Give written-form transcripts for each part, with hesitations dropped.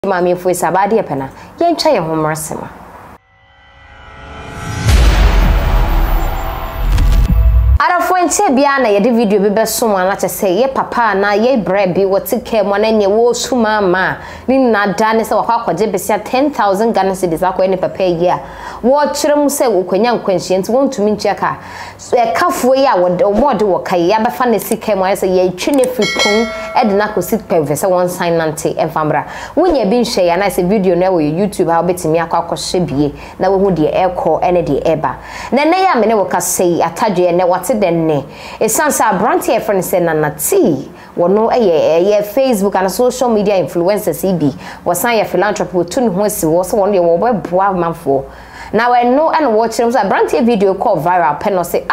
Mami foi sabadi apena. Yen cha ye ho mrasema. Arafwenche bia na ye de video bi besom ana che say ye papa na ye brebi woti ke mo na ne wo suma ma ni na da ne se wakwa kwaje besia 10,000 Ghana cedis akwa ne papa ye a wo kyerem se wokwanya nkwanhie nti wontumi ncheka e kafo ye a wo de wo kai ya befa ne sike mo se ye twi ne fipon e de na kosi peve se won sign nante enfamra wonya bi nhwe ya na se video na wo YouTube ha obetimi akwa bie na wo hu de ekọ ene de eba na ne ya me ne wo ka sei atadwe ne wate denne esansa branti e friend say na ti wono eye Facebook and social media influencers ibi wasan ye philanthropy to ne ho asi wo so wono ye wo boa manfo na we no and watch them say branti video call viral pen say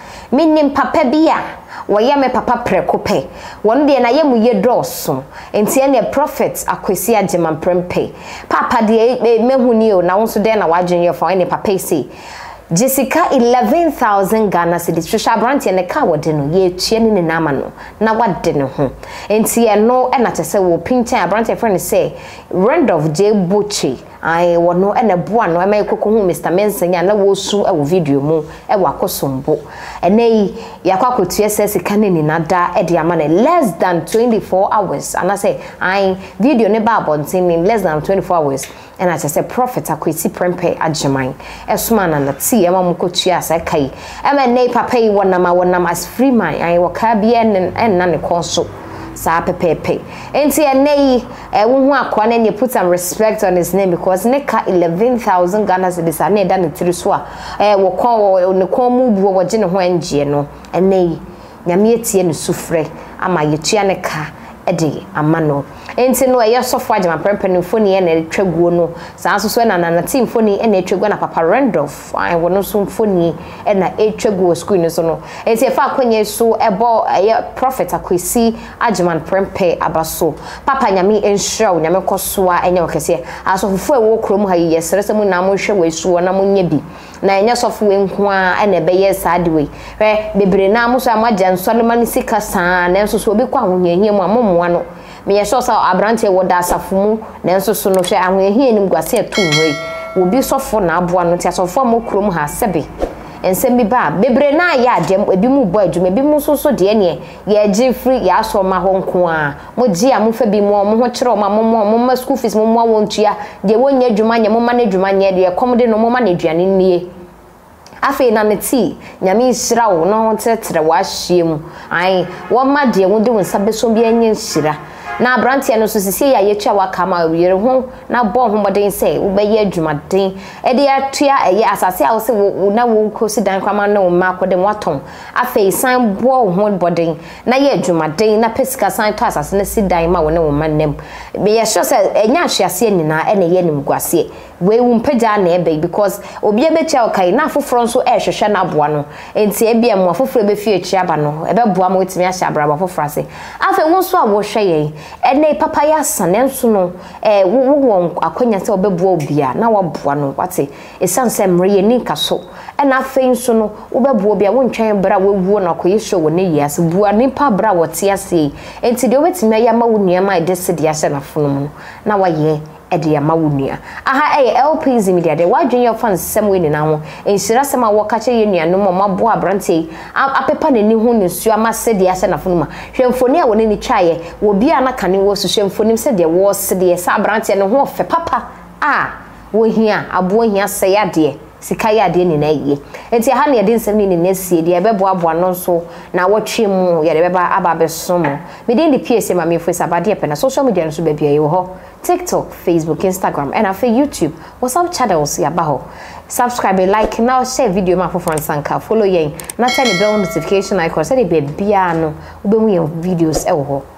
minim papa bia woye me papa prekope wono de na ye mu ye doso enti e ne prophet Akwasi Agyemang Prempeh papa de mehuni o na wonso de na wadwen ye fa ne papa say Jessica 11,000 Ghana cedis. Trisha Branti and the car were no ye chieni ni namano. Na what dinner home. And see no and at a say will pinch a Branti friend say Randolph J. Bucci. I want no and a buan no I may cook Mr. Menson and I will sue a video mo a wakosumbo. And nay Yakako TSS canin in Ada Ediamane less than 24 hours. And I say I video ne babon in less than 24 hours. And as I said, Prophet Akwasi Prempeh Agyemang. Esman and the tea, Emma Mukochia, Sakai. Emma Nay Papa, one nama as free man. I will carry and none console. Sa pepe. And see a nay, a woman, and you put some respect on his name because Neka 11,000 Ghana cedis are near done to Swa. Will call on the Comu or General Geno. And nay, Yamieti and Sufre, Ama Yuchianeka. Edi amano enti no ye sofo Agyemang Prempeh no foni e na twagwo no saa so na team foni e na twagwo na papa Randolph ai wono so foni e na twagwo school no so no enti e fa akonye so ebo prophet Akwasi Agyemang Prempeh abaso papa nyame enhraw nyame kosoa enye okese asofo e wo krom ha ye serese mu na mo hwe we so na mo nya bi na enye sofo we nko a na be ye sad we bebre na mo so amagya nsole mani sika saa na enso so obi kwa ahohia mu amomo ano me yesho sa abrante wo da asafumu na enso so no hwe ahohia nim gwase atu hoi obi sofo na aboa no ti asofo mo krom ha sebe ensem bi ba bebre na ya adem ebi mu bo adwuma ebi mu so de ne ye gi free ya so ma ho nko a mo gi a mo fa bi mo ho kire o ma school fees mo wontua de wonya adwuma nya mo ma na adwuma nya de kom de no mo ma na aduane nie afi na neti nyame nhira wo no tetere wa hiem ai wo ma de wo de wonsa beso bi anya nhira na abrantie no so sisi ya yetwa waka ma yere ho na bo ho moden se wo be ye adwumaden e de atua eye asase a wo se wo na wo kosi dan kwama na wo ma kodem waton afi san bo ho boden na ye adwumaden na pesika san to asase na si dan ma wo na wo manem be ye sure se enya ahwease nyina e na ye nim gwase we wu mpaja na ebe because obi ebecha okai na afoforo nso ehwehwe na aboa no enti ebia mu afoforo be fie echi aba no ebe boa ma wetimi ahya braba afoforo ase afa wo nso a wo hwe ye ene papa ya sane nso no wo akonya se obeboa obia na waboa no wate esanse mre ye ni kaso ena afa nso no obeboa obia wo ntwen bra wewuo na akoye show wo ne yiase bua nipa bra wote ase enti de wetimi aya ma wo nuama edese de ahya na fono no na waye edi amawunia aha LPZ media de wadwen your fans semwe ni na ho enhira sema wo ka che ye nuanu mo mabo abrante apepa nani hu ne su amase de ase na fonuma hwemfoni a woni ni twaye wo bia na kane wo su hwemfoni se de wo se de sa abrante ne ho fe papa wo hia abo hia se ya de sika ya de ni na ye enti ha ne de nsem ni na sie de ebebo abo no so na wotwe mu ye de beba aba beso mo me de ndi pie se ma me fo sabade pe na social media no so ba bia ye ho TikTok, Facebook, Instagram, and after YouTube. What's up channels ya baho. Subscribe, like, now share video ma for Sanka. Follow yen. Na turn the bell notification icon. Say the baby no. Ube mu videos ewo ho.